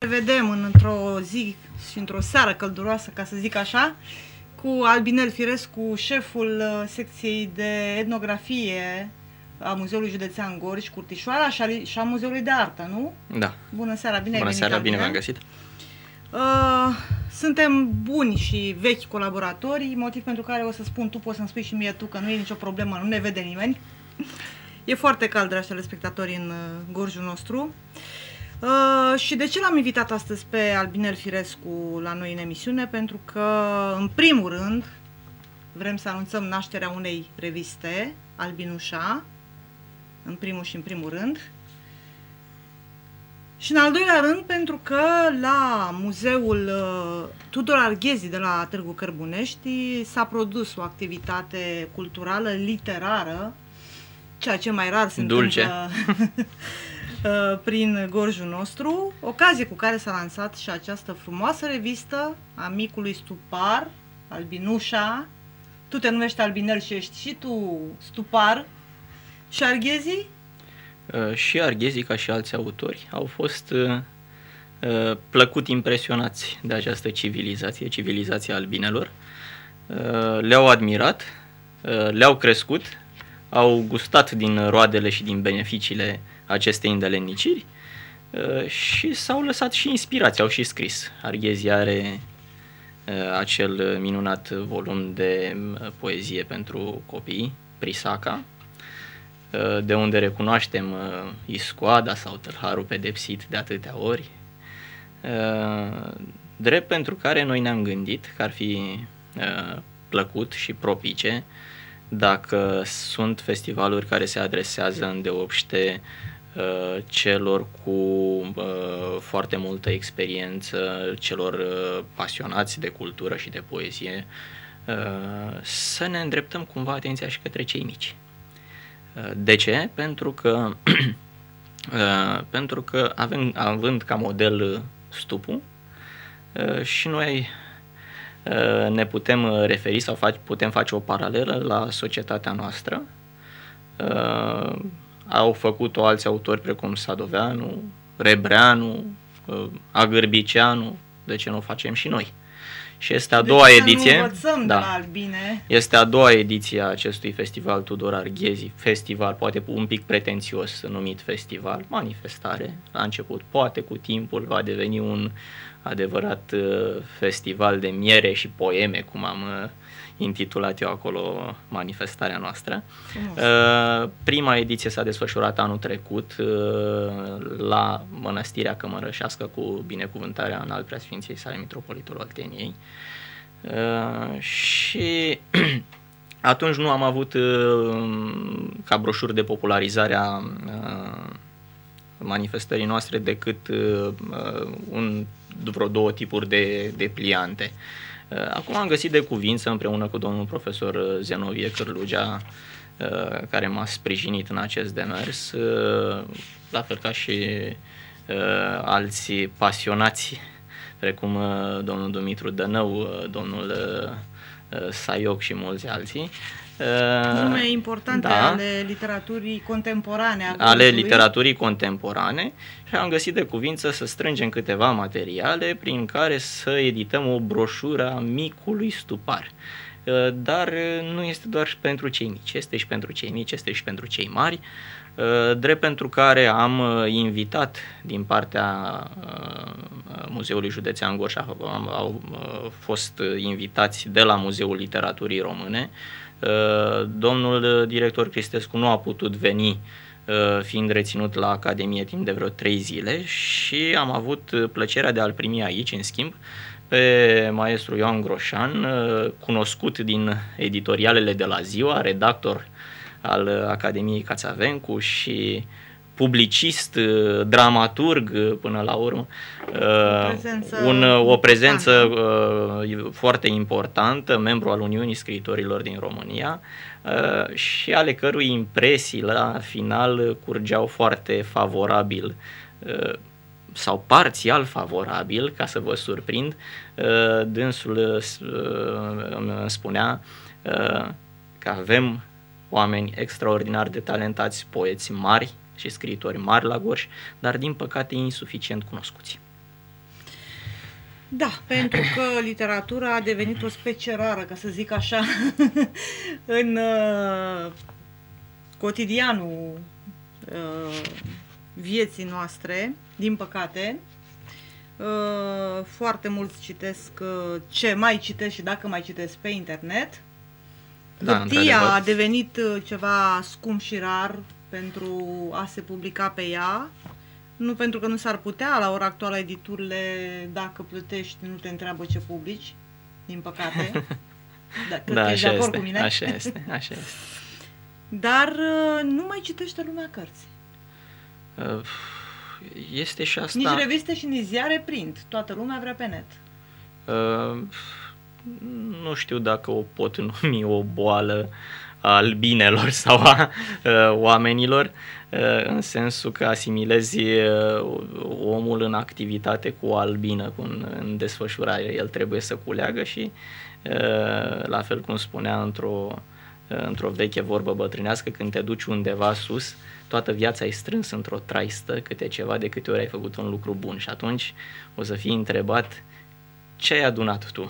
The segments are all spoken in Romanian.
Ne vedem într-o zi și într-o seară călduroasă, ca să zic așa, cu Albinel Firescu, șeful secției de etnografie a Muzeului Județean Gorj, Curtișoara și a Muzeului de Artă, nu? Da. Bună seara, bine ai venit. Bună seara, bine v-am găsit. Suntem buni și vechi colaboratori, motiv pentru care o să spun tu, poți să-mi spui și mie tu că nu e nicio problemă, nu ne vede nimeni. E foarte cald, dragi telespectatori, în Gorjul nostru. Și de ce l-am invitat astăzi pe Albinel Firescu la noi în emisiune? Pentru că, în primul rând, vrem să anunțăm nașterea unei reviste, Albinușa, în primul rând. Și în al doilea rând, pentru că la Muzeul Tudor Arghezi de la Târgu Cărbunești s-a produs o activitate culturală, literară, ceea ce mai rar se întâmplă prin Gorjul nostru, ocazie cu care s-a lansat și această frumoasă revistă a micului stupar, Albinușa. Tu te numești Albinel și ești și tu stupar. Și Arghezii? Și Arghezii, ca și alți autori, au fost plăcut impresionați de această civilizație, civilizația albinelor. Le-au admirat, le-au crescut, au gustat din roadele și din beneficiile acestei îndeletniciri și s-au lăsat și inspirați, au și scris. Arghezi are acel minunat volum de poezie pentru copii, Prisaca, de unde recunoaștem iscoada sau tâlharul pedepsit de atâtea ori, drept pentru care noi ne-am gândit că ar fi plăcut și propice dacă sunt festivaluri care se adresează îndeopște celor cu foarte multă experiență, celor pasionați de cultură și de poezie, să ne îndreptăm cumva atenția și către cei mici. De ce? Pentru că având ca model stupul, și noi ne putem referi sau putem face o paralelă la societatea noastră. Au făcut-o alți autori precum Sadoveanu, Rebreanu, Agârbiceanu, de ce nu o facem și noi? Și este a doua ediție. Este a doua ediție a acestui festival Tudor Arghezi, festival poate un pic pretențios numit festival, manifestare la început, poate cu timpul va deveni un adevărat festival de miere și poeme, cum am intitulat eu acolo manifestarea noastră. Prima ediție s-a desfășurat anul trecut la Mănăstirea Cămărășească cu binecuvântarea în al Preasfinției sale Mitropolitul Olteniei. Și atunci nu am avut ca broșuri de popularizare a manifestării noastre decât vreo două tipuri de pliante. Acum am găsit de cuvință împreună cu domnul profesor Zenovie Cârlugea, care m-a sprijinit în acest demers, la fel ca și alți pasionați, precum domnul Dumitru Dănău, domnul Saioc și mulți alții. Nume importante, da, ale literaturii contemporane. Ale literaturii contemporane, și am găsit de cuvință să strângem câteva materiale prin care să edităm o broșură a micului stupar. Dar nu este doar pentru cei mici, este și pentru cei mici, este și pentru cei mari, drept pentru care am invitat din partea Muzeului Județean Gorj, au fost invitați de la Muzeul Literaturii Române. Domnul director Cristescu nu a putut veni, fiind reținut la Academie timp de vreo 3 zile, și am avut plăcerea de a-l primi aici, în schimb, pe maestru Ioan Groșan, cunoscut din editorialele de la Ziua, redactor al Academiei Cațavencu și publicist, dramaturg până la urmă, o prezență foarte importantă, membru al Uniunii Scriitorilor din România, și ale cărui impresii la final curgeau foarte favorabil sau parțial favorabil, ca să vă surprind. Dânsul îmi spunea că avem oameni extraordinar de talentați, poeți mari și scriitori mari la Gorj, dar din păcate insuficient cunoscuți. Da, pentru că literatura a devenit o specie rară, ca să zic așa, în cotidianul vieții noastre, din păcate. Foarte mulți citesc ce mai citesc și dacă mai citesc pe internet. Hârtia a devenit ceva scump și rar pentru a se publica pe ea. Nu pentru că nu s-ar putea, la ora actuală editurile, dacă plătești, nu te întreabă ce publici, din păcate. Da, așa este, cu mine. Așa este. Dar nu mai citește lumea cărți. Este și asta. Nici reviste și nici ziare print. Toată lumea vrea pe net. Nu știu dacă o pot numi o boală a albinelor sau a oamenilor, în sensul că asimilezi omul în activitate cu o albină, în desfășurare. El trebuie să culeagă și, la fel cum spunea într-o veche vorbă bătrânească, când te duci undeva sus, toată viața e strâns într-o traistă, câte ceva de câte ori ai făcut un lucru bun. Și atunci o să fii întrebat: ce ai adunat tu?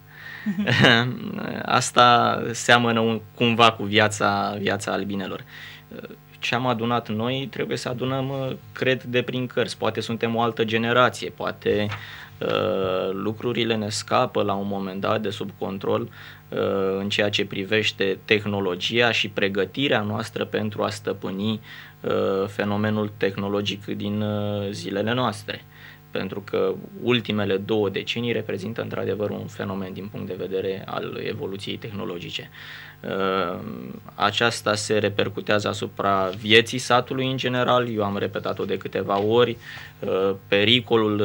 Asta seamănă cumva cu viața albinelor. Ce am adunat noi trebuie să adunăm, cred, de prin cărți. Poate suntem o altă generație, poate lucrurile ne scapă la un moment dat de sub control în ceea ce privește tehnologia și pregătirea noastră pentru a stăpâni fenomenul tehnologic din zilele noastre. Pentru că ultimele 2 decenii reprezintă într-adevăr un fenomen din punct de vedere al evoluției tehnologice. Aceasta se repercutează asupra vieții satului în general, eu am repetat-o de câteva ori, pericolul,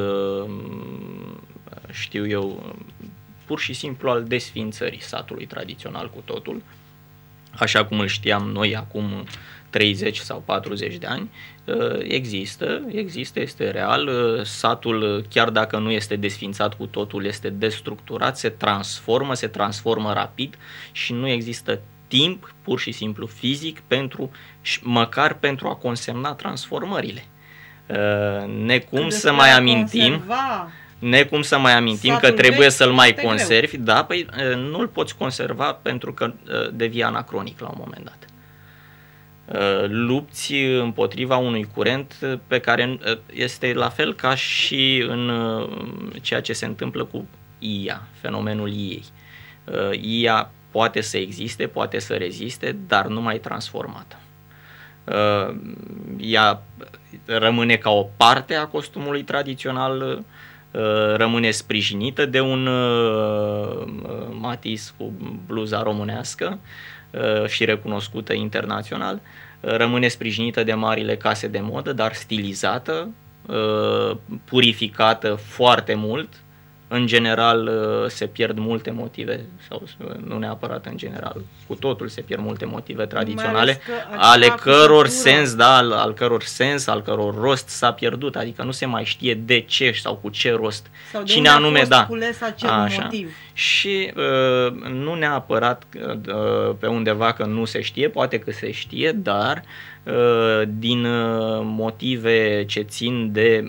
știu eu, pur și simplu al desființării satului tradițional cu totul, așa cum îl știam noi acum 30 sau 40 de ani, există, este real. Satul, chiar dacă nu este desființat cu totul, este destructurat, se transformă rapid și nu există timp, pur și simplu fizic, măcar pentru a consemna transformările. Necum să mai amintim că trebuie să-l mai conservi, da, păi nu-l poți conserva pentru că devii anacronic la un moment dat. Lupți împotriva unui curent pe care este la fel ca și în ceea ce se întâmplă cu IA, fenomenul IA. IA poate să existe, poate să reziste, dar nu mai transformată. Ea rămâne ca o parte a costumului tradițional, rămâne sprijinită de un Matisse cu bluza românească și recunoscută internațional, rămâne sprijinită de marile case de modă, dar stilizată, purificată foarte mult. În general se pierd multe motive, sau nu neapărat în general, cu totul se pierd multe motive tradiționale, ale căror sens, da, al căror rost s-a pierdut, adică nu se mai știe de ce sau cu ce rost, sau de cine anume, da. Așa. Motiv. Și nu neapărat pe undeva că nu se știe, poate că se știe, dar din motive ce țin de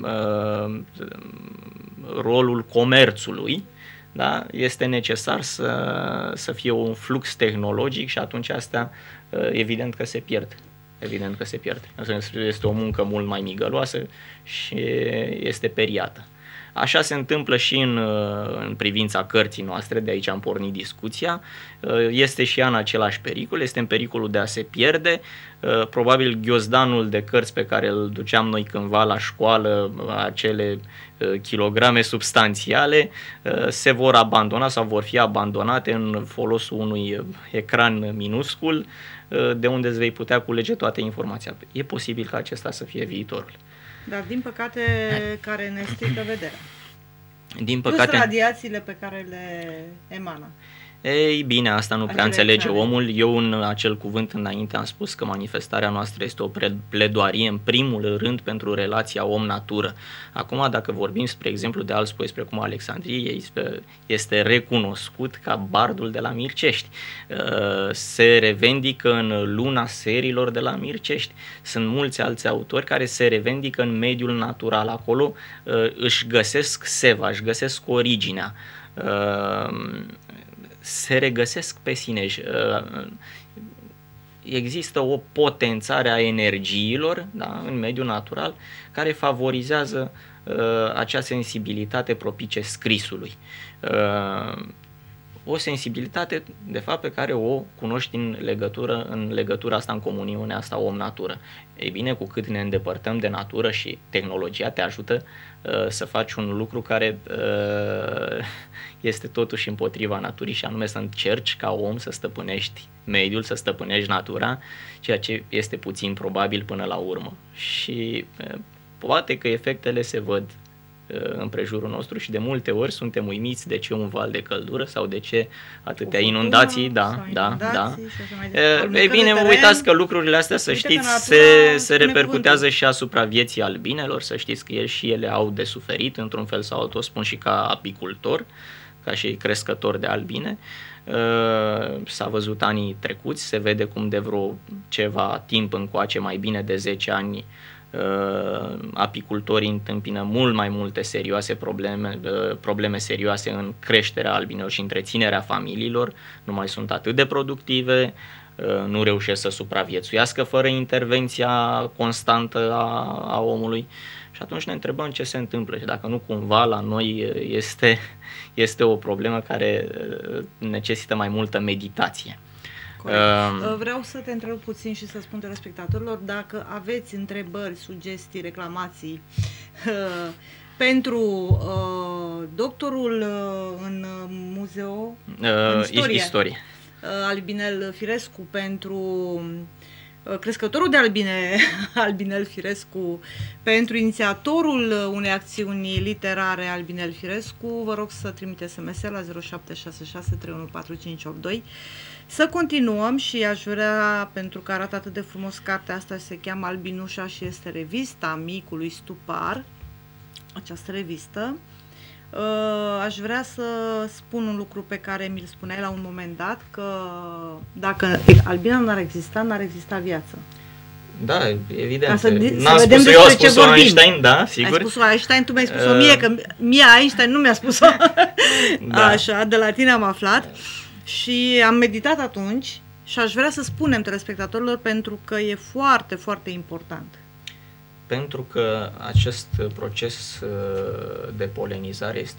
rolul comerțului, da, este necesar să fie un flux tehnologic și atunci asta evident că se pierd. Este o muncă mult mai migăloasă și este periată. Așa se întâmplă și în privința cărții noastre, de aici am pornit discuția. Este și ea în același pericol, este în pericolul de a se pierde. Probabil ghiozdanul de cărți pe care îl duceam noi cândva la școală, acele kilograme substanțiale, se vor abandona sau vor fi abandonate în folosul unui ecran minuscul, de unde îți vei putea culege toată informația. E posibil ca acesta să fie viitorul. Dar din păcate care ne strică vederea. Din păcate, plus radiațiile pe care le emană. Ei bine, asta nu prea Acele înțelege extreme. omul. Eu în acel cuvânt înainte am spus că manifestarea noastră este o pledoarie în primul rând pentru relația om-natură. Acum, dacă vorbim, spre exemplu, de alți poeți precum Alexandrie, este recunoscut ca bardul de la Mircești. Se revendică în luna serilor de la Mircești. Sunt mulți alți autori care se revendică în mediul natural. Acolo își găsesc seva, își găsesc originea. Se regăsesc pe sine. Există o potențare a energiilor, da, în mediul natural care favorizează acea sensibilitate propice scrisului. O sensibilitate, de fapt, pe care o cunoști în legătura asta, în comuniunea asta om-natură. Ei bine, cu cât ne îndepărtăm de natură și tehnologia te ajută să faci un lucru care este totuși împotriva naturii, și anume să încerci ca om să stăpânești mediul, să stăpânești natura, ceea ce este puțin probabil până la urmă. Și poate că efectele se văd în prejurul nostru și de multe ori suntem uimiți de ce un val de căldură sau de ce atâtea inundații. Ei bine, uitați că lucrurile astea, să știți, se repercutează și asupra vieții albinelor, să știți că și ele au de suferit într-un fel sau altul, spun și ca apicultor, ca și crescător de albine. S-a văzut anii trecuți, se vede cum de vreo ceva timp încoace, mai bine de 10 ani, apicultorii întâmpină mult mai multe probleme serioase în creșterea albinelor și întreținerea familiilor, nu mai sunt atât de productive, nu reușesc să supraviețuiască fără intervenția constantă a omului. Și atunci ne întrebăm ce se întâmplă și dacă nu cumva la noi este o problemă care necesită mai multă meditație. Vreau să te întreb puțin și să spun telespectatorilor dacă aveți întrebări, sugestii, reclamații pentru doctorul în muzeu, în istorie. Albinel Firescu, pentru crescătorul de albine, Albinel Firescu, pentru inițiatorul unei acțiuni literare, Albinel Firescu, vă rog să trimiteți SMS la 0766314582. Să continuăm și aș vrea, pentru că arată atât de frumos cartea asta, se cheamă Albinușa și este revista micului Stupar, această revistă. Aș vrea să spun un lucru pe care mi-l spuneai la un moment dat, că dacă albina n-ar exista viață. Da, evident. N-am spus-o eu, a spus-o Einstein, da, sigur. Ai spus-o Einstein, tu mi-ai spus-o mie, că mie Einstein nu mi-a spus-o. Da. Așa, de la tine am aflat. Și am meditat atunci și aș vrea să spunem telespectatorilor, pentru că e foarte, foarte important. Pentru că acest proces de polenizare este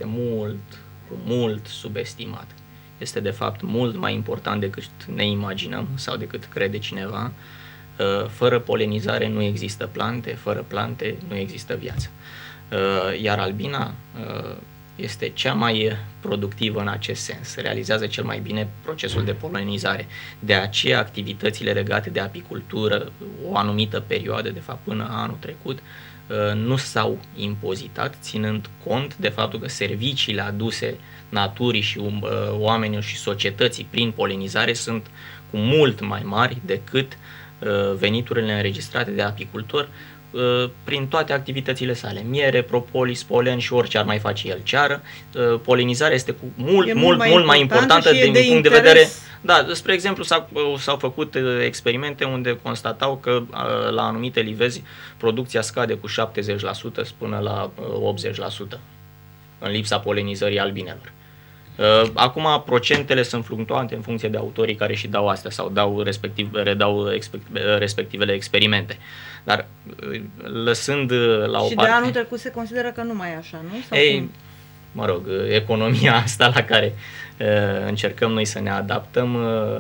mult subestimat. Este de fapt mult mai important decât ne imaginăm sau decât crede cineva. Fără polenizare nu există plante, fără plante nu există viață. Iar albina este cea mai productivă în acest sens, realizează cel mai bine procesul de polenizare. De aceea activitățile legate de apicultură, o anumită perioadă, de fapt până anul trecut, nu s-au impozitat, ținând cont de faptul că serviciile aduse naturii și oamenilor și societății prin polenizare sunt cu mult mai mari decât veniturile înregistrate de apicultor prin toate activitățile sale, miere, propolis, polen și orice ar mai face el ceară. Polenizarea este cu mult mai importantă din punct de vedere. Da, spre exemplu, s-au făcut experimente unde constatau că la anumite livezi producția scade cu 70% până la 80% în lipsa polenizării albinelor. Acum procentele sunt fluctuante în funcție de autorii care și dau astea sau redau respectivele experimente. Dar lăsând la o și parte... de anul trecut se consideră că nu mai e așa, nu? Sau Ei, cum? mă rog, economia asta la care încercăm noi să ne adaptăm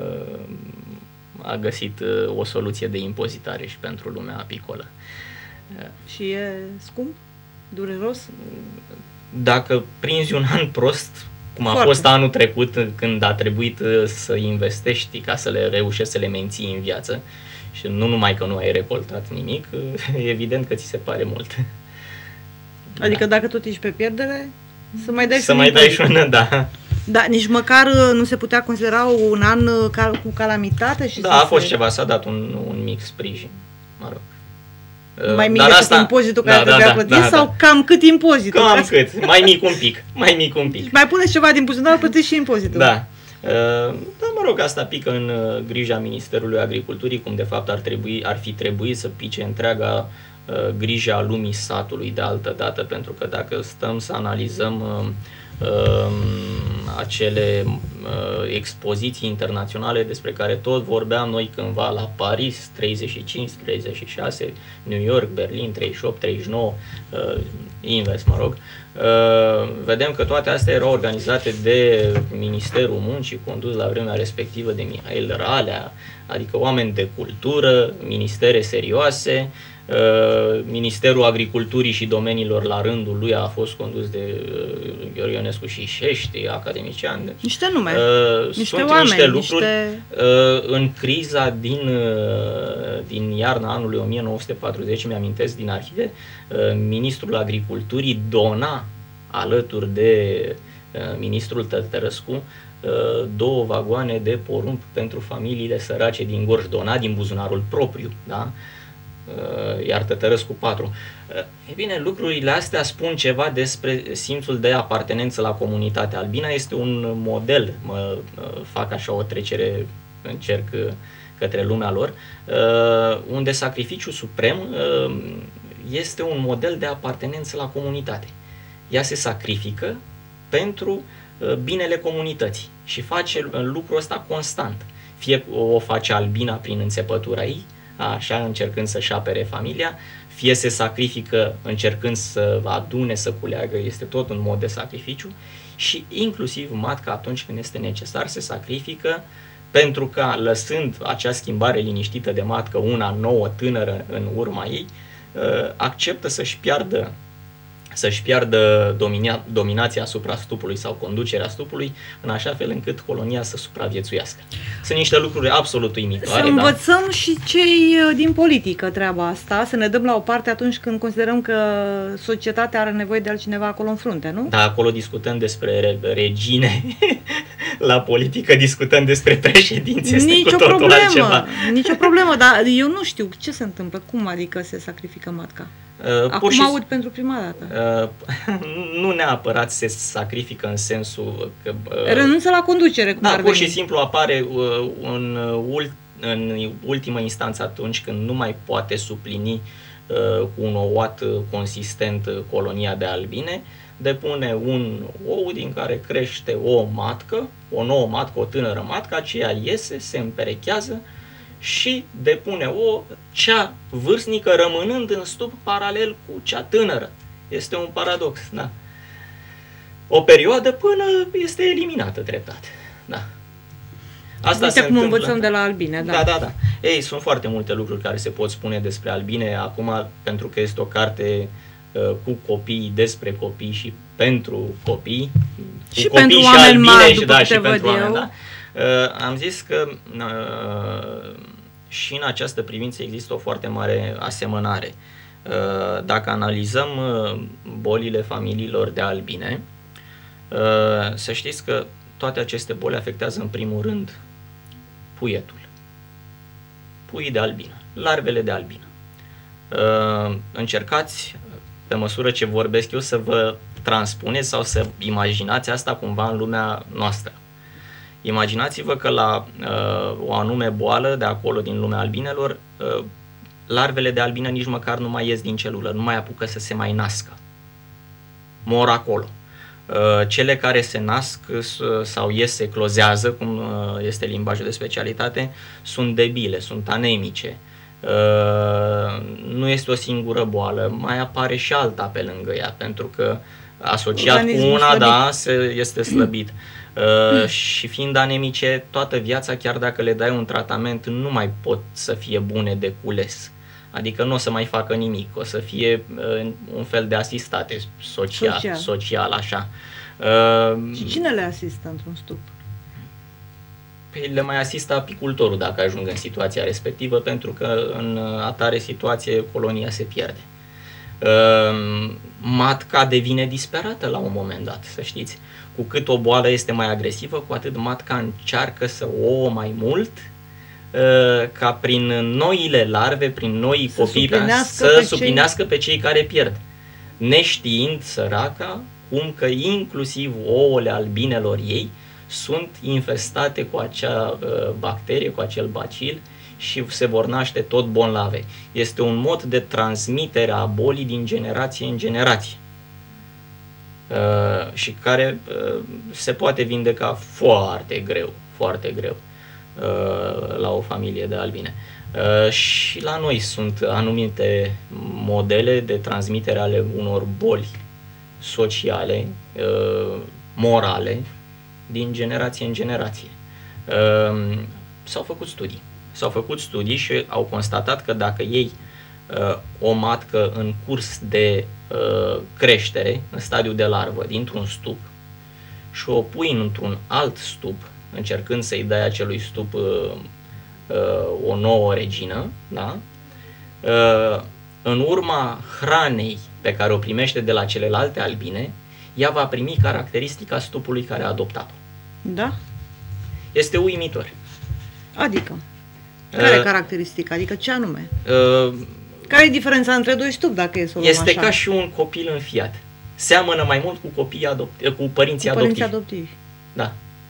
a găsit o soluție de impozitare și pentru lumea apicolă. Și e scump? Dureros? Dacă prinzi un an prost, cum a fost anul trecut, când a trebuit să investești ca să le reușești să le menții în viață și nu numai că nu ai recoltat nimic, evident că ți se pare mult. Adică dacă tot ești pe pierdere, să mai dai și una, da. Da, nici măcar nu se putea considera un an cu calamitate? Și da, a fost ceva, s-a dat un mic sprijin, mă rog. Mai mic decât impozitul care trebuia plătit sau cam cât impozitul? Cam cât, mai mic un pic. Mai puneți ceva din buzunar, plătiți și impozitul. Da. Da, mă rog, asta pică în grija Ministerului Agriculturii, cum de fapt ar fi trebuit să pice întreaga grija a lumii satului de altă dată, pentru că dacă stăm să analizăm acele expoziții internaționale despre care tot vorbeam noi cândva la Paris, 35, 36, New York, Berlin, 38, 39, invers, mă rog, vedem că toate astea erau organizate de Ministerul Muncii, condus la vremea respectivă de Mihail Ralea, adică oameni de cultură, ministere serioase. Ministerul Agriculturii și domeniilor la rândul lui a fost condus de Gheorghe Ionescu și Șești, academician. Niște nume, niște sunt oameni, niște lucruri. În criza din iarna anului 1940, mi-amintesc din arhive, ministrul Agriculturii dona alături de ministrul Tătărăscu 2 vagoane de porumb pentru familiile sărace din Gorj, donat din buzunarul propriu, da? Iar Tătărăscu 4. E bine, lucrurile astea spun ceva despre simțul de apartenență la comunitatea albină. Este un model, fac așa o trecere în cerc către lumea lor, unde sacrificiul suprem este un model de apartenență la comunitate. Ea se sacrifică pentru binele comunității și face lucrul ăsta constant. Fie o face albina prin înțepătura ei, așa, încercând să-și apere familia, fie se sacrifică încercând să adune, să culeagă, este tot un mod de sacrificiu, și inclusiv matca, atunci când este necesar, se sacrifică pentru că, lăsând acea schimbare liniștită de matcă, una nouă, tânără în urma ei, acceptă să-și piardă dominația asupra stupului sau conducerea stupului, în așa fel încât colonia să supraviețuiască. Sunt niște lucruri absolut uimitoare. Să învățăm și cei din politică treaba asta, să ne dăm la o parte atunci când considerăm că societatea are nevoie de altcineva acolo în frunte, nu? Da, acolo discutăm despre regine, la politică discutăm despre președinți, este cu totul altceva. Nicio problemă, dar eu nu știu ce se întâmplă, cum adică se sacrifică matca? Acum aud pentru prima dată. Nu neapărat se sacrifică în sensul că... renunță la conducere, cum ar pur și simplu apare în ultimă instanță atunci când nu mai poate suplini cu un ouat consistent colonia de albine, depune un ou din care crește o matcă, o nouă matcă, o tânără matcă, aceea iese, se împerechează și depune cea vârstnică rămânând în stup paralel cu cea tânără. Este un paradox, da. O perioadă până este eliminată treptat. Da. Asta uite cum învățăm de la albine, da. Da. Ei, sunt foarte multe lucruri care se pot spune despre albine. Acum, pentru că este o carte cu copii, despre copii și pentru copii. Și pentru oameni mari, după ce văd eu. Da? Am zis că și în această privință există o foarte mare asemănare. Dacă analizăm bolile familiilor de albine, să știți că toate aceste boli afectează în primul rând puietul. Puii de albină, larvele de albină. Încercați, pe măsură ce vorbesc eu, să vă transpuneți sau să imaginați asta cumva în lumea noastră. Imaginați-vă că la o anume boală de acolo, din lumea albinelor, larvele de albină nici măcar nu mai ies din celulă, nu mai apucă să se mai nască. Mor acolo. Cele care se nasc sau ies, se eclozează, cum este limbajul de specialitate, sunt debile, sunt anemice. Nu este o singură boală, mai apare și alta pe lângă ea, pentru că asociat cu una, da, este slăbit. Și fiind anemice, toată viața, chiar dacă le dai un tratament, nu mai pot să fie bune de cules. Adică nu o să mai facă nimic, o să fie un fel de asistate social, așa. Și cine le asistă într-un stup? Le mai asistă apicultorul dacă ajung în situația respectivă, pentru că în atare situație colonia se pierde. matca devine disperată la un moment dat, să știți. Cu cât o boală este mai agresivă, cu atât matca încearcă să o ouă mai mult, ca prin noile larve, prin noi copii, să suplinească pe cei care pierd. Neștiind săraca cum că inclusiv ouăle albinelor ei sunt infestate cu acea bacterie, cu acel bacil și se vor naște tot bolnave. Este un mod de transmitere a bolii din generație în generație și care se poate vindeca foarte greu, foarte greu la o familie de albine. Și la noi sunt anumite modele de transmitere ale unor boli sociale, morale, din generație în generație. S-au făcut studii și au constatat că dacă iei o matcă în curs de creștere, în stadiu de larvă, dintr-un stup și o pui într-un alt stup, încercând să-i dai acelui stup o nouă regină, da? În urma hranei pe care o primește de la celelalte albine, ea va primi caracteristica stupului care a adoptat-o. Da? Este uimitor. Adică? Care caracteristica? Adică ce anume? Care e diferența între doi stupi, dacă e să o luăm Este așa? ca și un copil înfiat. Seamănă mai mult cu cu părinții adoptivi. Da.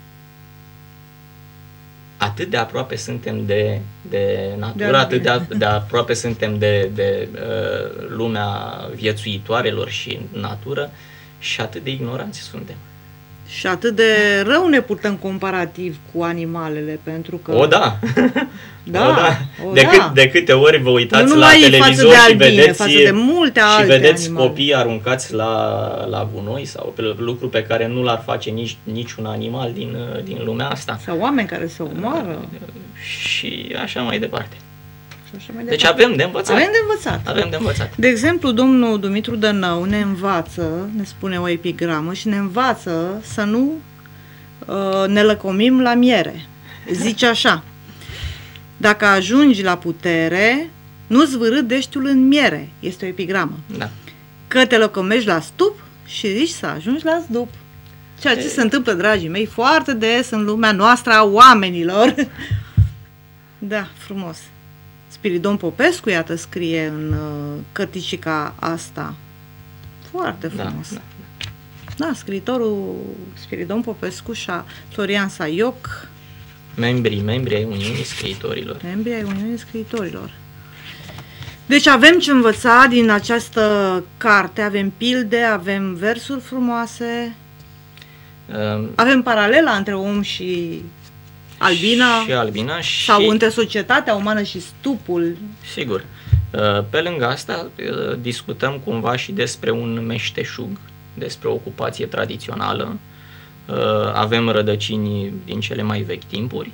Atât de aproape suntem de natură, atât de aproape suntem de lumea viețuitoarelor și natură și atât de ignoranți suntem. Și atât de rău ne purtăm comparativ cu animalele, pentru că... O, da! Da, de câte ori vă uitați nu la televizor față de și albine, vedeți, față de multe și alte vedeți animale. copii aruncați la gunoi sau lucru pe care nu l-ar face niciun animal din lumea asta. Sau oameni care se omoară. Și așa mai departe. Deci avem de învățat. Avem de învățat. De exemplu, domnul Dumitru Dănău ne învață, ne spune o epigramă și ne învață să nu ne lăcomim la miere. Zice așa: dacă ajungi la putere, nu zvârâ deștiul în miere. Este o epigramă. Da. Că te lăcomești la stup și riști să ajungi la zdup. Ceea ce se întâmplă, dragii mei, foarte des în lumea noastră a oamenilor. Da, frumos. Spiridon Popescu, iată, scrie în cărticica asta. Foarte frumos. Da, scriitorul Spiridon Popescu și Florian Saioc, membrii ai Uniunii Scriitorilor. Membrii ai Uniunii Scriitorilor. Deci avem ce învăța din această carte, avem pilde, avem versuri frumoase, avem paralela între om și albina, sau între societatea umană și stupul. Sigur. Pe lângă asta discutăm cumva și despre un meșteșug, despre o ocupație tradițională. Avem rădăcini din cele mai vechi timpuri.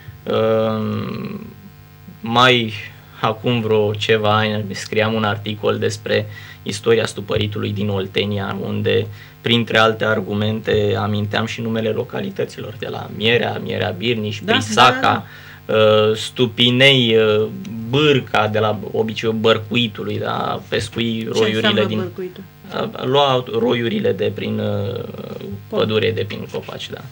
Mai acum vreo ceva ani scriam un articol despre istoria stupăritului din Oltenia, unde, printre alte argumente, aminteam și numele localităților, de la Mierea Birniș, Brisaca, Stupinei, Bârca, de la obiceiul bărcuitului, da? Pescui roiurile din... Bărcuitul? Lua roiurile de prin pădure, de prin copaci, da.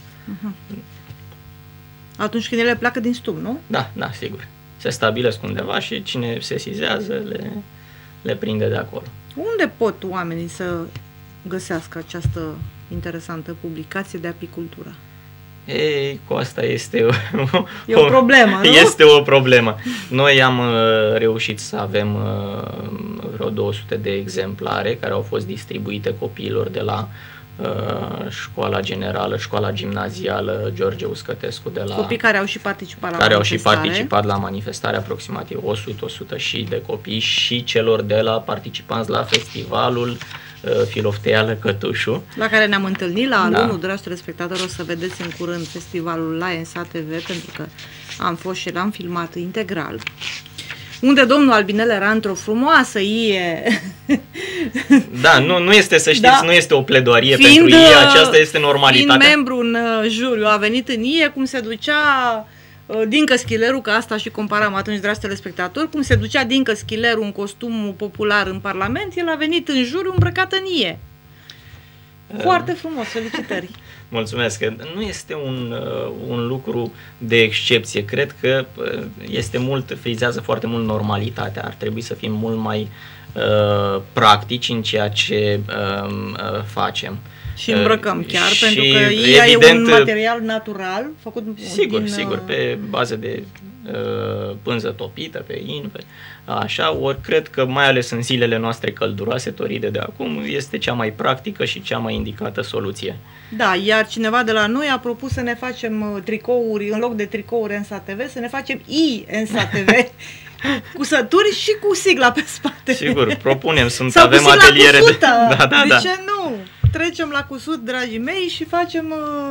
Atunci când ele pleacă din stup, nu? Da, sigur. Se stabilesc undeva și cine sesizează le prinde de acolo. Unde pot oamenii să găsească această interesantă publicație de apicultură? Ei, cu asta este o problemă, nu? Este o problemă. Noi am reușit să avem vreo 200 de exemplare care au fost distribuite copiilor de la școala generală, școala gimnazială George Uscătescu de la... Copii care au și participat la manifestare. Au și participat la manifestare, aproximativ 100 și de copii, și celor de la participanți la festivalul Filofteială Cătușu, la care ne-am întâlnit la anul, dragi telespectatori, o să vedeți în curând festivalul la ENSA TV, pentru că am fost și l-am filmat integral, unde domnul Albinel era într-o frumoasă ie. Da, nu este, să știți, nu este o pledoarie pentru ie, aceasta este normalitatea. Fiind membru în juriu, a venit în ie, cum se ducea Dincă Schileru, că asta și comparam atunci, dragi telespectatori, cum se ducea Dincă Schileru în costumul popular în Parlament, el a venit în juriu îmbrăcat în ie. Foarte frumos, felicitări! Mulțumesc! Nu este un lucru de excepție. Cred că frizează foarte mult normalitatea. Ar trebui să fim mult mai practici în ceea ce facem. Și îmbrăcăm chiar, pentru că ea e un material natural, făcut sigur, pe bază de pânză topită, pe in, așa, ori cred că mai ales în zilele noastre călduroase, toride de acum, este cea mai practică și cea mai indicată soluție. Da, iar cineva de la noi a propus să ne facem tricouri, în loc de tricouri NSATV, să ne facem NSATV, cu sături și cu sigla pe spate. Sigur, propunem, avem ateliere de... De ce nu? Trecem la cusut, dragii mei, și facem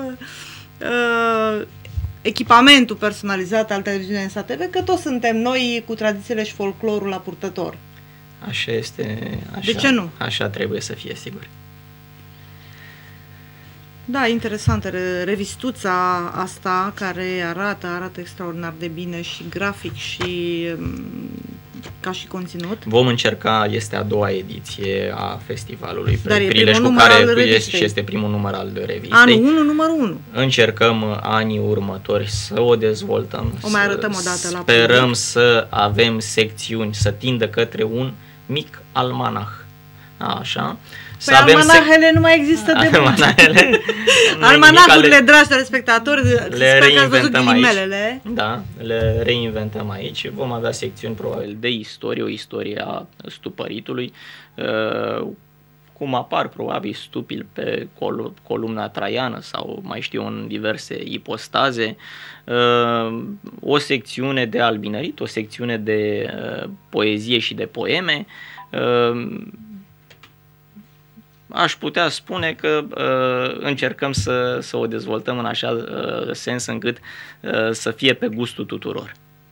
echipamentul personalizat al televiziunii NSATV, că toți suntem noi cu tradițiile și folclorul la purtător. Așa este. Așa, de ce nu? Așa trebuie să fie, sigur. Da, interesantă revistuța asta, care arată extraordinar de bine și grafic și ca și conținut. Vom încerca, este a doua ediție a festivalului Dar Prilej, cu care este primul număr al revistei. Anul 1, numărul 1. Încercăm anii următori să o dezvoltăm. O mai arătăm o dată la Sperăm să avem secțiuni, să tindă către un mic almanah. Așa. Păi almanahele nu mai există de mult. Almanahurile, dragi telespectatori, le reinventăm aici. Da, le reinventăm aici. Vom avea secțiuni probabil de istorie, o istorie a stupăritului, cum apar probabil stupii pe columna traiană sau mai știu în diverse ipostaze, o secțiune de albinărit, o secțiune de poezie și de poeme. Aș putea spune că încercăm să o dezvoltăm în așa sens încât să fie pe gustul tuturor.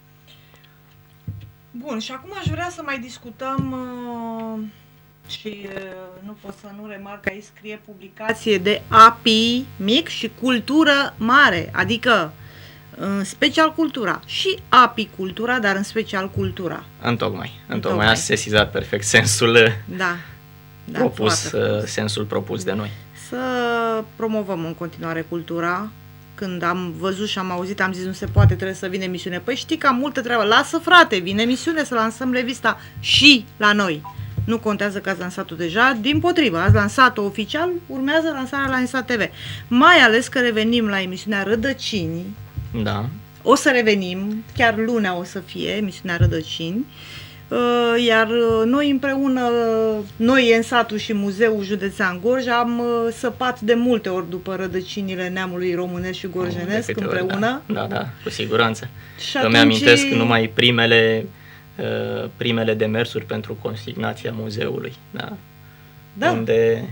Bun, și acum aș vrea să mai discutăm și nu pot să nu remarc, aici scrie publicație de API mic și cultură mare, adică în special cultura și apicultura, dar în special cultura. Întocmai ați sesizat perfect sensul. Da. Sensul propus de noi. Să promovăm în continuare cultura. Când am văzut și am auzit, am zis nu se poate, trebuie să vină emisiune. Păi știi că am multă treabă. Lasă frate, vine emisiune să lansăm revista și la noi. Nu contează că ați lansat-o deja, dimpotrivă, ați lansat-o oficial, urmează lansarea la NSATV. Mai ales că revenim la emisiunea Rădăcini. Da. O să revenim, chiar lunea o să fie emisiunea Rădăcini. Iar noi împreună, noi NSAT-ul și Muzeul Județean Gorj, am săpat de multe ori după rădăcinile neamului românesc și gorjenesc împreună. Da, cu siguranță. Îmi amintesc numai primele demersuri pentru consignația muzeului. Da. Unde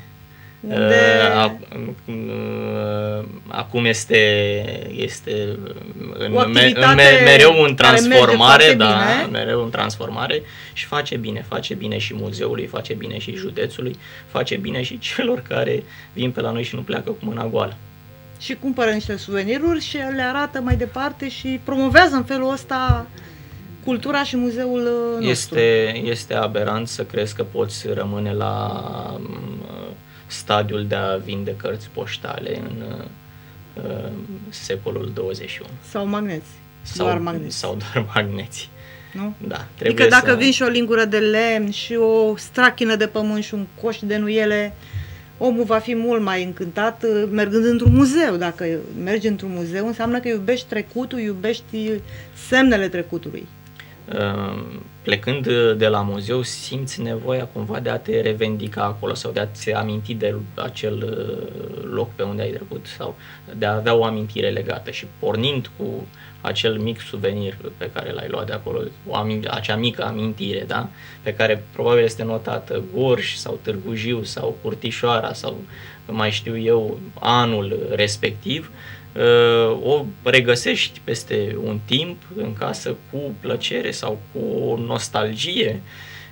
acum este mereu în transformare, mereu în transformare și face bine și muzeului, face bine și județului, face bine și celor care vin pe la noi și nu pleacă cu mâna goală. Și cumpără niște suveniruri și le arată mai departe și promovează în felul ăsta cultura și muzeul nostru. Este aberant să crezi că poți rămâne la stadiul de a vinde cărți poștale în secolul 21. Sau magneți. Sau doar magneți. Nu? Da, adică dacă vin și o lingură de lemn și o strachină de pământ și un coș de nuiele, omul va fi mult mai încântat mergând într-un muzeu. Dacă mergi într-un muzeu, înseamnă că iubești trecutul, iubești semnele trecutului. Plecând de la muzeu, simți nevoia cumva de a te revendica acolo sau de a-ți aminti de acel loc pe unde ai trecut sau de a avea o amintire legată și pornind cu acel mic suvenir pe care l-ai luat de acolo, acea mică amintire, da? Pe care probabil este notată Gorj sau Târgu Jiu sau Curtișoara sau mai știu eu anul respectiv, o regăsești peste un timp în casă cu plăcere sau cu nostalgie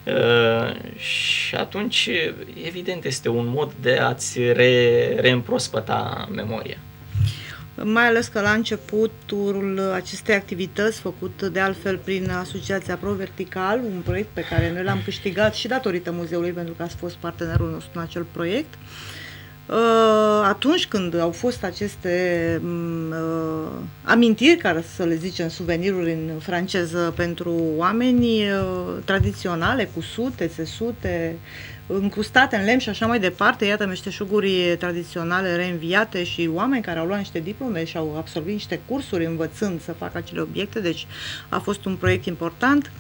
și atunci evident este un mod de a-ți reîmprospăta memoria. mai ales că la începutul acestei activități, făcut de altfel prin Asociația Pro Vertical, un proiect pe care noi l-am câștigat și datorită muzeului, pentru că ați fost partenerul nostru în acel proiect, atunci când au fost aceste amintiri, care să le zicem suveniruri în franceză, pentru oameni tradiționale, cu sute, țesute, încrustate în lemn și așa mai departe, iată meșteșuguri tradiționale reînviate și oameni care au luat niște diplome și au absolvit niște cursuri învățând să facă acele obiecte, deci a fost un proiect important.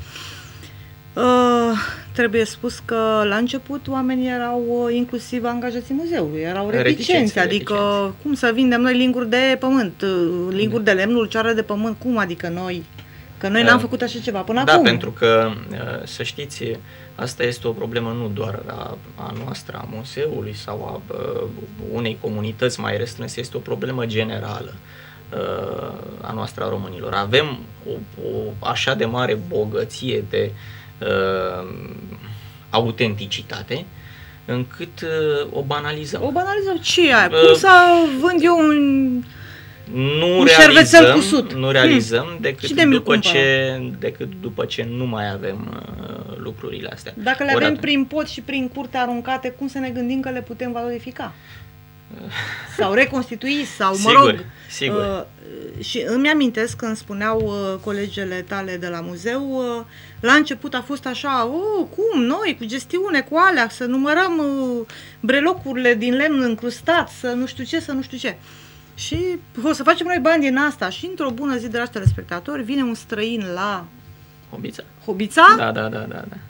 Trebuie spus că la început oamenii erau inclusiv angajații muzeului, erau reticenți, adică cum să vindem noi linguri de pământ, linguri de lemn, ulcioare de pământ, cum adică noi? Că noi n-am făcut așa ceva până acum. Da, pentru că, să știți, asta este o problemă nu doar a noastră, a muzeului sau a unei comunități mai restrânse, este o problemă generală a noastră, a românilor. Avem o așa de mare bogăție de autenticitate încât o banalizăm. O banalizăm? Ce e aia? Cum să vând eu un șervețel cu sut? Nu realizăm decât după ce nu mai avem lucrurile astea. Dacă le avem prin pod și prin curte aruncate, cum să ne gândim că le putem valorifica? Sau reconstitui, sau Sigur. Și îmi amintesc când spuneau colegele tale de la muzeu, la început a fost așa, cum noi, cu gestiune, cu alea, să numărăm brelocurile din lemn încrustat, să nu știu ce. Și o să facem noi bani din asta. Și într-o bună zi, dragi telespectatori, vine un străin la Hobița. Da.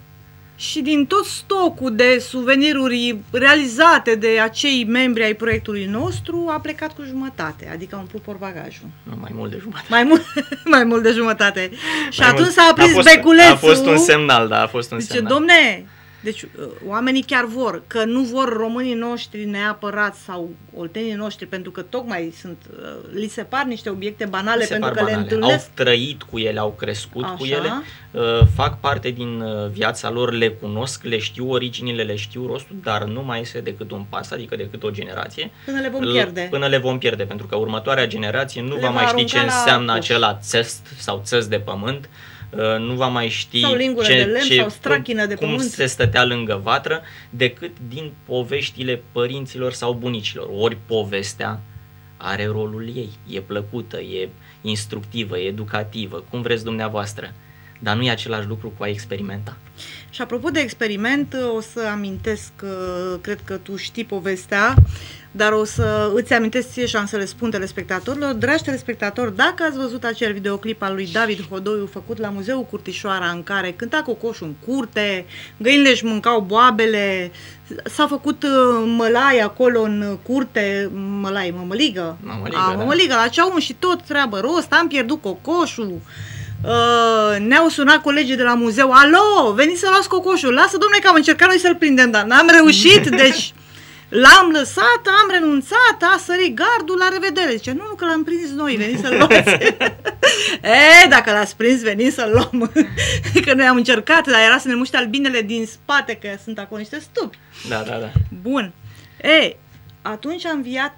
Și din tot stocul de suveniruri realizate de acei membri ai proiectului nostru, a plecat cu jumătate, adică a umplut portbagajul. Mai mult de jumătate. Mai mult de jumătate. Și atunci s-a aprins beculețul. A fost un semnal, da, a fost un semnal. Domne, deci oamenii chiar vor, că nu vor românii noștri neapărat sau oltenii noștri, pentru că tocmai li se par niște obiecte banale, pentru că le întâlnesc. Au trăit cu ele, au crescut cu ele, fac parte din viața lor, le cunosc, le știu originile, le știu rostul, dar nu mai este decât un pas, adică decât o generație. Până le vom pierde. Pentru că următoarea generație nu va mai ști ce înseamnă acela țest sau țes de pământ. Nu va mai ști sau lingură de lemn sau strachină de pământ, cum se stătea lângă vatră, decât din poveștile părinților sau bunicilor. Ori povestea are rolul ei, e plăcută, e instructivă, e educativă, cum vreți dumneavoastră, dar nu e același lucru cu a experimenta. Și apropo de experiment, o să amintesc, cred că tu știi povestea, dar o să îți amintesc ție și am să le spun telespectatorilor. Dragi telespectatori, dacă ați văzut acel videoclip al lui David Hodoiu făcut la Muzeul Curtișoara, în care cânta cocoșul în curte, găinile își mâncau boabele, s-a făcut mălai acolo în curte, mămăligă, la ceaun și tot treabă rost, am pierdut cocoșul. Ne-au sunat colegii de la muzeu, alo, veniți să luați cocoșul, lasă domnule că am încercat noi să-l prindem, dar n-am reușit, deci l-am lăsat, am renunțat, a sărit gardul, la revedere. Zice, nu, că l-am prins noi, veniți să-l luați. Dacă l-ați prins, veniți să-l luăm. Că noi am încercat, dar era să ne muște albinele din spate, că sunt acolo niște stupi. Da. Bun. Atunci am înviat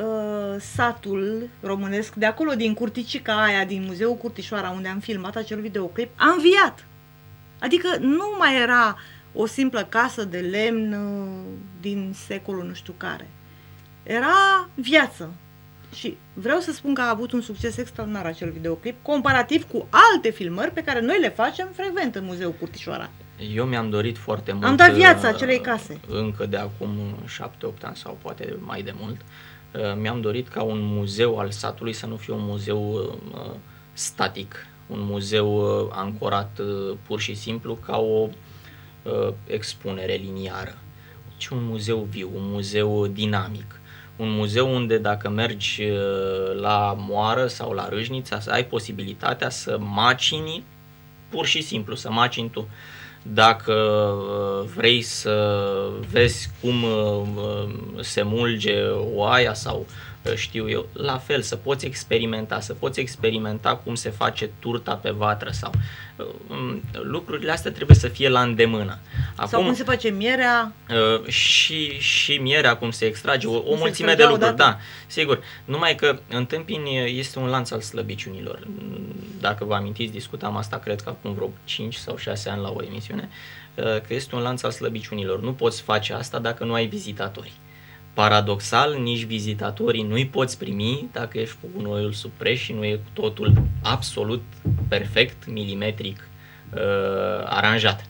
satul românesc, de acolo din Curticica aia, din Muzeul Curtișoara, unde am filmat acel videoclip, a înviat. Adică nu mai era o simplă casă de lemn din secolul nu știu care. Era viață. Și vreau să spun că a avut un succes extraordinar acel videoclip, comparativ cu alte filmări pe care noi le facem frecvent în Muzeul Curtișoara. Eu mi-am dorit foarte mult. Am dat viața acelei case. Încă de acum 7-8 ani sau poate mai de mult. Mi-am dorit ca un muzeu al satului să nu fie un muzeu static, un muzeu ancorat pur și simplu ca o expunere liniară, ci un muzeu viu, un muzeu dinamic, un muzeu unde dacă mergi la Moară sau la Râșnița să ai posibilitatea să macini, pur și simplu să macini tu. Dacă vrei să vezi cum se mulge oaia sau știu eu, la fel, să poți experimenta cum se face turta pe vatră sau lucrurile astea trebuie să fie la îndemână. Acum, sau cum se face mierea. Și mierea, cum se extrage, o mulțime de lucruri, da, sigur. Numai că întâmpini este un lanț al slăbiciunilor. Dacă vă amintiți, discutam asta, cred că acum vreo 5 sau 6 ani la o emisiune, că este un lanț al slăbiciunilor. Nu poți face asta dacă nu ai vizitatori. Paradoxal, nici vizitatorii nu-i poți primi dacă ești cu gunoiul sub preș și nu e totul absolut perfect, milimetric aranjat.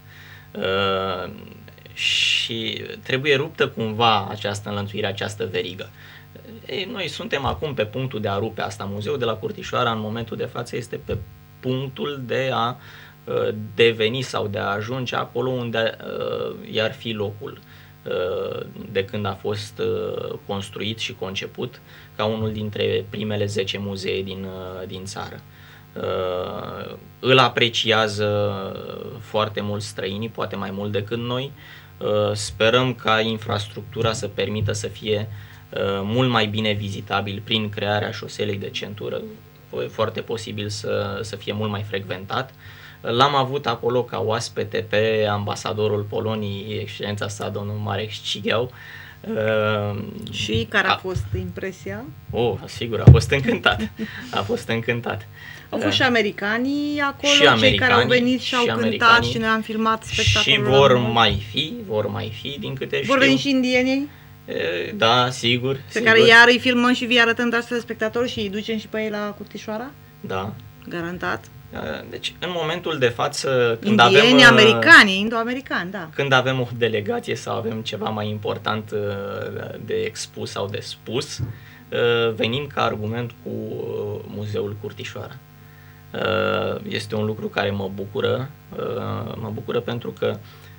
Și trebuie ruptă cumva această înlănțuire, această verigă. Noi suntem acum pe punctul de a rupe asta. Muzeul de la Curtișoara în momentul de față este pe punctul de a deveni sau de a ajunge acolo unde i-ar fi locul de când a fost construit și conceput ca unul dintre primele 10 muzee din țară. Îl apreciază foarte mult străinii, poate mai mult decât noi. Sperăm ca infrastructura să permită să fie mult mai bine vizitabil prin crearea șoselei de centură. E foarte posibil să fie mult mai frecventat. L-am avut acolo ca oaspete pe ambasadorul Poloniei, excelența sa, domnul Marek Ścigał. Și care a fost impresia? Sigur, a fost încântat. Au fost și americanii acolo, cei care au venit și au cântat și ne-am filmat spectacolul. Și vor mai fi, din câte știu. Vor veni și indienii? Da, sigur. Pe care iar îi filmăm și vi arătăm de astfel spectatori și îi ducem și pe ei la Curtișoara? Da. Garantat. Deci, în momentul de față, când indieni, americani, indo-americani, da. Când avem o delegație sau avem ceva mai important de expus sau de spus, venim ca argument cu Muzeul Curtișoara. Este un lucru care mă bucură pentru că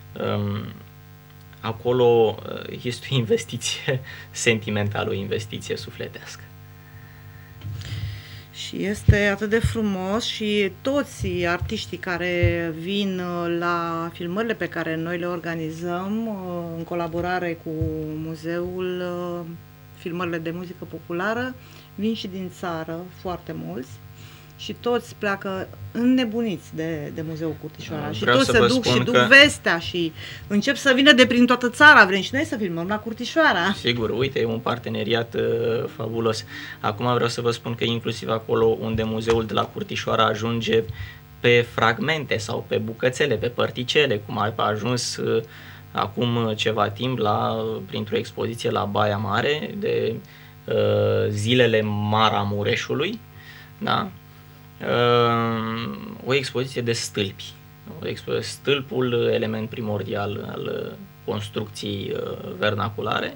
acolo este o investiție sentimentală, o investiție sufletească. Și este atât de frumos și toți artiștii care vin la filmările pe care noi le organizăm în colaborare cu muzeul, filmările de muzică populară, vin și din țară, foarte mulți. Și toți pleacă înnebuniți de Muzeul Curtișoara. Și toți se duc și duc vestea și încep să vină de prin toată țara. Vrem și noi să filmăm la Curtișoara. Sigur, uite, e un parteneriat fabulos. Acum vreau să vă spun că inclusiv acolo unde Muzeul de la Curtișoara ajunge pe fragmente sau pe bucățele, pe părticele, cum a ajuns acum ceva timp printr-o expoziție la Baia Mare de zilele Maramureșului, da? O expoziție de stâlpi. Stâlpul, element primordial al construcției vernaculare,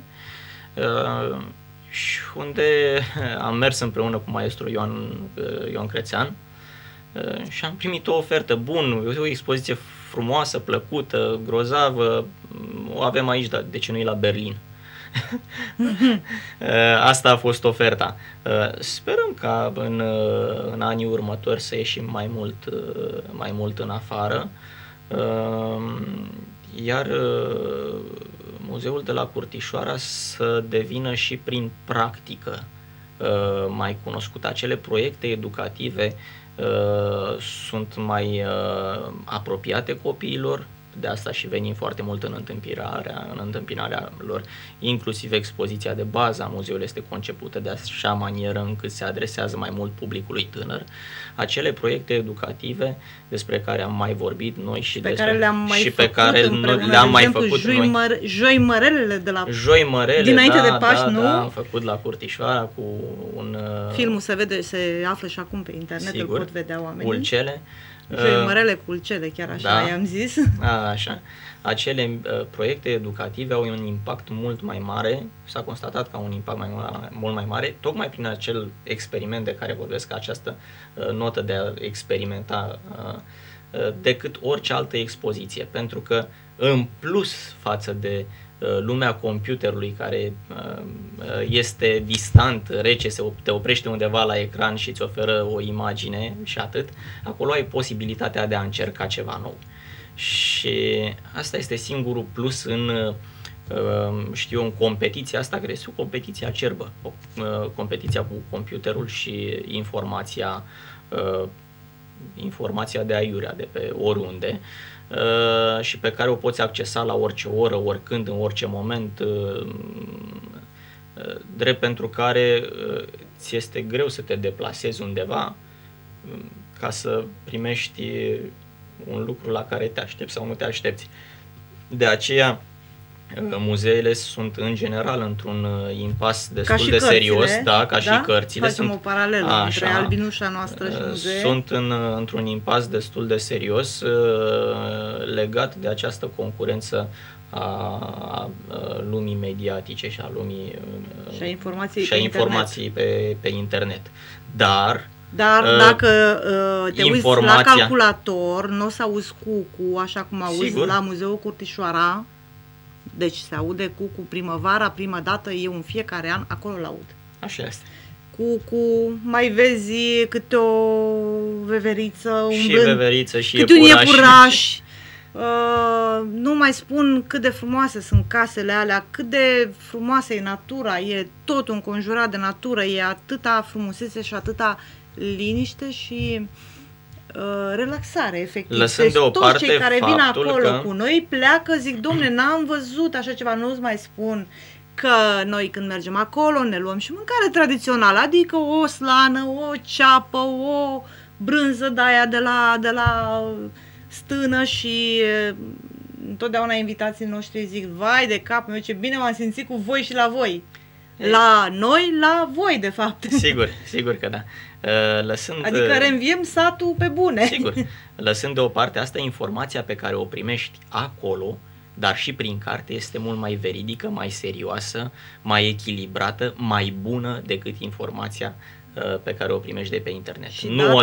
și unde am mers împreună cu maestru Ion Crețean și am primit o ofertă bună, o expoziție frumoasă, plăcută, grozavă, o avem aici, dar de ce nu e la Berlin? Asta a fost oferta. Sperăm ca în anii următori să ieșim mai mult în afară, iar Muzeul de la Curtișoara să devină și prin practică mai cunoscut. Acele proiecte educative sunt mai apropiate copiilor. De asta și venim foarte mult în întâmpinarea lor. Inclusiv expoziția de bază a muzeului este concepută de așa manieră încât se adresează mai mult publicului tânăr. Acele proiecte educative despre care am mai vorbit noi și pe care le-am mai făcut noi. Joimărelele de la dinainte de Paști, nu? Da, am făcut la Curtișoara cu un filmul se află și acum pe internet, sigur, îl pot vedea oamenii. Ulcele. Joimărele cu ulcele, chiar așa i-am zis. Așa. Acele proiecte educative au un impact mult mai mare, s-a constatat că au un impact mult mai mare, tocmai prin acel experiment de care vorbesc, această notă de a experimenta, decât orice altă expoziție, pentru că în plus față de lumea computerului care este distant, rece, te oprește undeva la ecran și îți oferă o imagine și atât, acolo ai posibilitatea de a încerca ceva nou. Și asta este singurul plus în știu, în competiția asta, care este o competiție acerbă, competiția cu computerul și informația de aiurea, de pe oriunde, și pe care o poți accesa la orice oră, oricând, în orice moment, drept pentru care ți este greu să te deplasezi undeva ca să primești un lucru la care te aștepți sau nu te aștepți. De aceea, muzeele sunt în general într-un impas destul de serios, ca și cărțile. Facem o paralelă între albinușa noastră și muzee. Sunt într-un impas destul de serios legat de această concurență a lumii mediatice și a lumii și a informației pe internet. Dar dacă te uiți la calculator, nu o să auzi cucu, așa cum auzi la Muzeul Curtișoara. Deci se aude cucu primăvara, prima dată, eu în fiecare an acolo l-aud. Așa este. Cucu, mai vezi câte o veveriță, și câte un iepuraș. Nu mai spun cât de frumoase sunt casele alea, cât de frumoasă e natura, e tot înconjurat de natură, e atâta frumusețe și atâta liniște și relaxare, efectiv. Lăsând deoparte toți cei care vin acolo cu noi pleacă, zic, domne, n-am văzut așa ceva, nu-ți mai spun că noi când mergem acolo ne luăm și mâncare tradițională, adică o slană, o ceapă, o brânză de aia de la stână și întotdeauna invitații noștri zic, vai de cap meu, ce bine m-am simțit cu voi și la voi. La noi, la voi, de fapt. Sigur că da. Adică reînviem satul pe bune. Sigur. Lăsând deoparte asta, informația pe care o primești acolo, dar și prin carte, este mult mai veridică, mai serioasă, mai echilibrată, mai bună decât informația pe care o primești de pe internet. Nu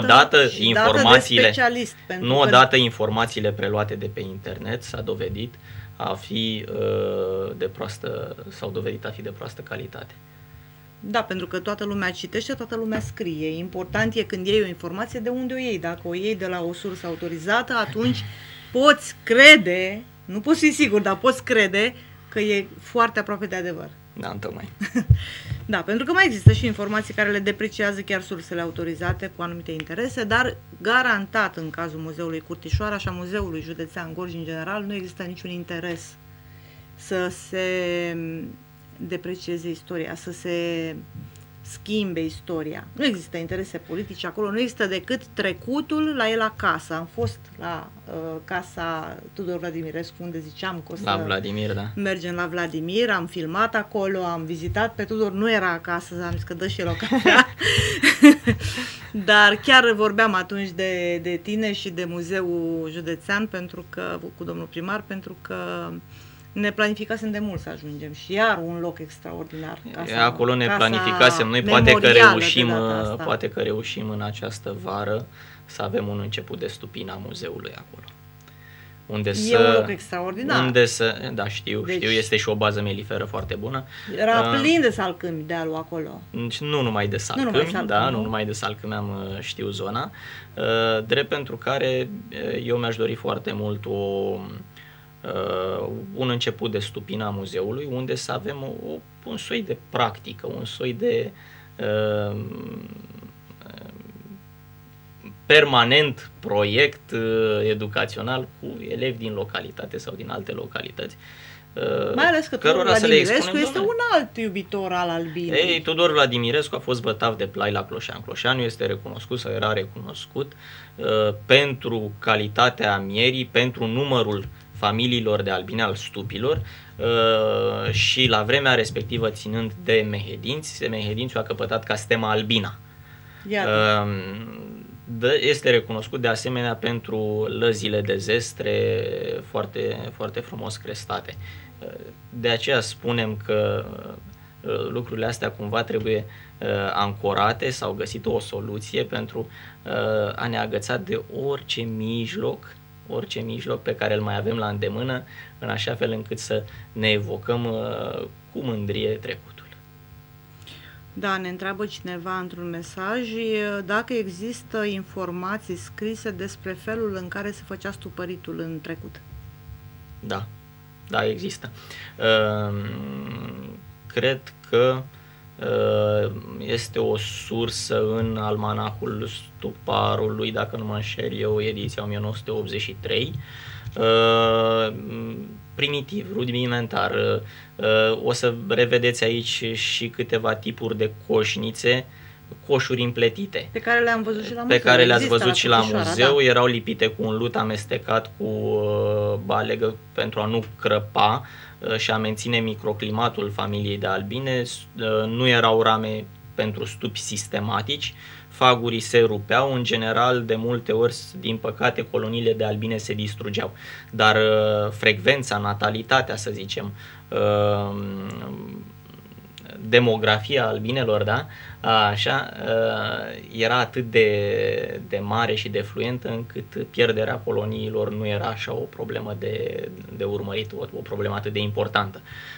odată informațiile preluate de pe internet s-a dovedit a fi s-au dovedit a fi de proastă calitate. Da, pentru că toată lumea citește, toată lumea scrie. Important e când iei o informație de unde o iei. Dacă o iei de la o sursă autorizată, atunci poți crede, nu poți fi sigur, dar poți crede că e foarte aproape de adevăr. Da, întocmai. Da, pentru că mai există și informații care le depreciază chiar sursele autorizate cu anumite interese, dar garantat în cazul Muzeului Curtișoara și a Muzeului Județean Gorj în general nu există niciun interes să se deprecieze istoria, să se schimbe istoria. Nu există interese politice acolo, nu există decât trecutul la el acasă. Am fost la casa Tudor Vladimirescu, unde ziceam că o să mergem la Vladimir, am filmat acolo, am vizitat pe Tudor, nu era acasă, am zis că dă și el o cafea. Dar chiar vorbeam atunci de tine și de Muzeul Județean cu domnul primar, pentru că ne planificasem de mult să ajungem și iar un loc extraordinar. Acolo ne planificasem. Noi poate că reușim în această vară să avem un început de stupina muzeului acolo. Un loc extraordinar. Știu, este și o bază meliferă foarte bună. Era plin de salcâmi dealul acolo. Nu numai de salcâmi, nu numai de salcâmi știu zona. Drept pentru care eu mi-aș dori foarte mult un început de stupina muzeului, unde să avem un soi de practică, un soi de permanent proiect educațional cu elevi din localitate sau din alte localități. Mai ales că Tudor Vladimirescu este un alt iubitor al albinei. Tudor Vladimirescu a fost bătav de plai la Cloșean. Cloșeanul este recunoscut sau era recunoscut pentru calitatea mierii, pentru numărul familiilor de albine al stupilor și la vremea respectivă, ținând de mehedinți, mehedințiul a căpătat castema albina. Este recunoscut de asemenea pentru lăzile de zestre foarte, foarte frumos crestate. De aceea spunem că lucrurile astea cumva trebuie ancorate sau găsit o soluție pentru a ne agăța de orice mijloc pe care îl mai avem la îndemână, în așa fel încât să ne evocăm cu mândrie trecutul. Da, ne întreabă cineva într-un mesaj dacă există informații scrise despre felul în care se făcea stupăritul în trecut. Da, da, există. Cred că este o sursă în Almanahul Stuparului, dacă nu mă înșel eu, ediția 1983, primitiv, rudimentar. O să revedeți aici și câteva tipuri de coșnițe, coșuri împletite. Pe care le-am văzut și la muzeu. Pe care le-ați văzut și la muzeu, da. Erau lipite cu un lut amestecat cu balegă pentru a nu crăpa și a menține microclimatul familiei de albine. Nu erau rame pentru stupi sistematici, fagurii se rupeau, în general, de multe ori, din păcate, coloniile de albine se distrugeau. Dar frecvența, natalitatea, să zicem, demografia albinelor, da? Așa, era atât de mare și de fluentă încât pierderea coloniilor nu era așa o problemă de urmărit, o problemă atât de importantă.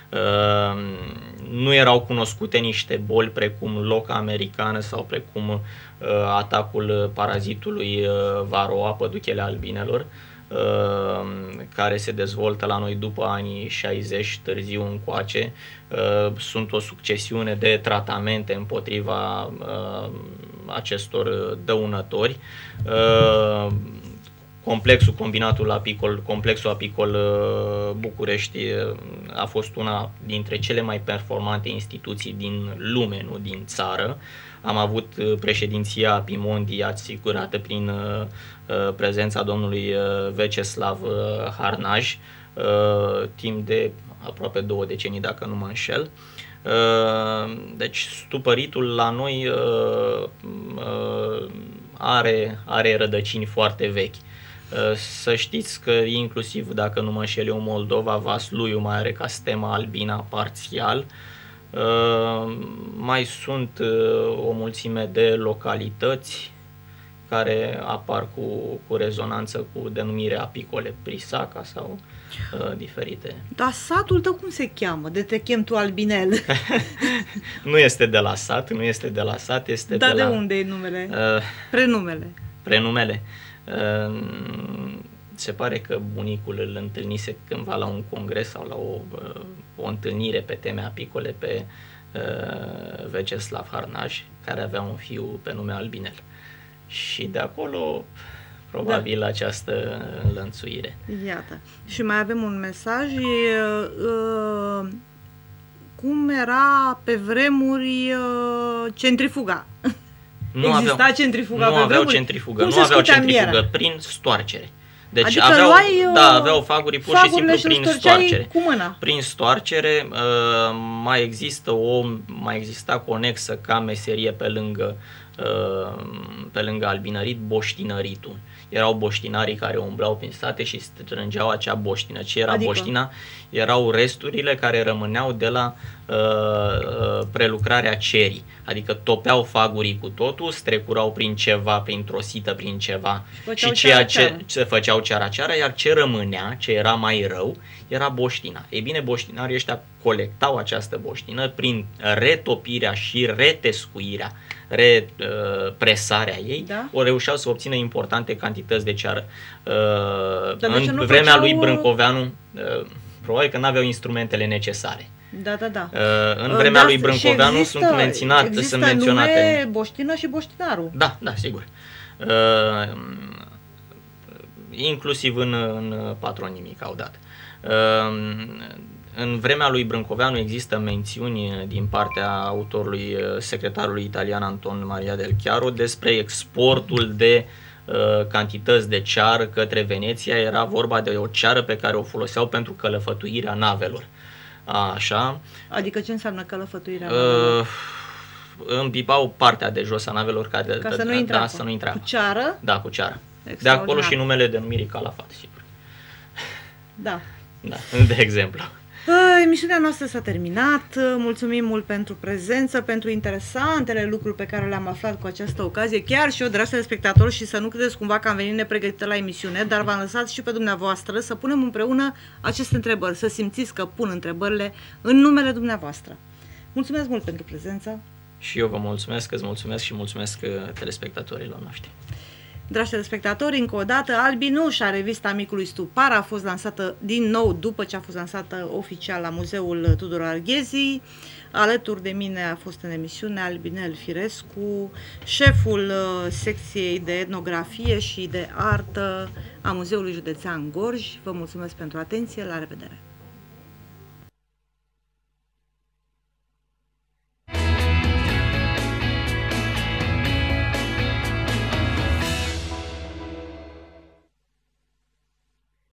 Nu erau cunoscute niște boli precum loca americană sau precum atacul parazitului Varroa, păduchele albinelor, care se dezvoltă la noi după anii 60, târziu încoace. Sunt o succesiune de tratamente împotriva acestor dăunători. Complexul apicol București a fost una dintre cele mai performante instituții din lume, nu din țară. Am avut președinția Pimondi asigurată prin prezența domnului Veceslav Harnaj, timp de aproape 2 decenii, dacă nu mă înșel. Deci stupăritul la noi are rădăcini foarte vechi. Să știți că inclusiv, dacă nu mă înșel eu, Moldova, Vasluiu mai are ca stemă albina parțial. Mai sunt o mulțime de localități care apar cu rezonanță cu denumire apicole, Prisaca sau diferite. Dar satul tău cum se cheamă? De te chem tu Albinel? Nu este de la sat, este de de la... unde e numele? Prenumele. Prenumele. Se pare că bunicul îl întâlnise cândva la un congres sau la o întâlnire pe teme apicole pe Veceslav Harnaj, care avea un fiu pe nume Albinel. Și de acolo, probabil, această înlănțuire. Iată. Și mai avem un mesaj. Cum era pe vremuri centrifuga? Exista centrifuga pe vremuri? Nu aveau centrifugă, nu aveau centrifugă, prin stoarcere. Deci adică aveau faguri pur și simplu prin stoarcere. Cu mâna. Prin stoarcere. Mai exista conexă ca meserie pe lângă albinărit, boștinăritul. Erau boștinarii care umblau prin sate și strângeau acea boștină. Ce era boștina? Erau resturile care rămâneau de la prelucrarea cerii. Adică topeau fagurii cu totul, strecurau prin ceva, printr-o sită, prin ceva și ceea ce făceau ceara, iar ce rămânea, ce era mai rău, era boștina. Ei bine, boștinarii ăștia colectau această boștină prin retopirea și retescuirea, represarea ei, da? O reușeau să obțină importante cantități de ceară. În vremea lui Brâncoveanu, probabil că n-aveau instrumentele necesare. Da. În vremea lui Brâncoveanu sunt menționate. Nume boștină și boștinarul. Da, sigur. Inclusiv în patronimic au dat. În vremea lui Brâncoveanu există mențiuni din partea autorului, secretarului italian Anton Maria del Chiaro, despre exportul de cantități de ceară către Veneția. Era vorba de o ceară pe care o foloseau pentru călăfătuirea navelor. Așa. Adică ce înseamnă călăfătuirea navelor? Împipau partea de jos a navelor ca să nu intre să nu intre. Cu ceară? Da, cu ceară. De acolo și numele denumirii Calafat, sigur. Da. De exemplu. Emisiunea noastră s-a terminat. Mulțumim mult pentru prezență, pentru interesantele lucruri pe care le-am aflat cu această ocazie. Chiar și eu, dragi telespectatori, și să nu credeți cumva că am venit nepregătită la emisiune, dar v-am lăsat și pe dumneavoastră să punem împreună aceste întrebări, să simțiți că pun întrebările în numele dumneavoastră. Mulțumesc mult pentru prezență. Și eu vă mulțumesc, îți mulțumesc și mulțumesc telespectatorilor noștri. Dragi telespectatori, încă o dată, Albinușa, revista Micului Stupar, a fost lansată din nou după ce a fost lansată oficial la Muzeul Tudor Arghezi. Alături de mine a fost în emisiune Albinel Firescu, șeful secției de etnografie și de artă a Muzeului Județean Gorj. Vă mulțumesc pentru atenție, la revedere!